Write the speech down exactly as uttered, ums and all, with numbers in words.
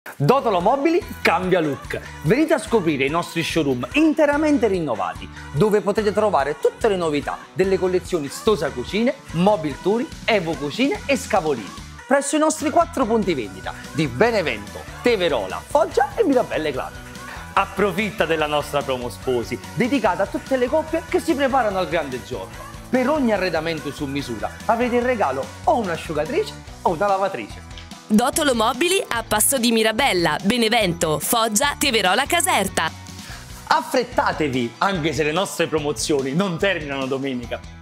Dotolo Mobili cambia look. Venite a scoprire i nostri showroom interamente rinnovati, dove potete trovare tutte le novità delle collezioni Stosa Cucine, Mobil Turi, Evo Cucine e Scavolini, presso i nostri quattro punti vendita di Benevento, Teverola, Foggia e Mirabelle Clavico. Approfitta della nostra promo sposi, dedicata a tutte le coppie che si preparano al grande giorno. Per ogni arredamento su misura avrete in regalo o un'asciugatrice o una lavatrice. Dotolo Mobili a Passo di Mirabella, Benevento, Foggia, Teverola Caserta. Affrettatevi, anche se le nostre promozioni non terminano domenica.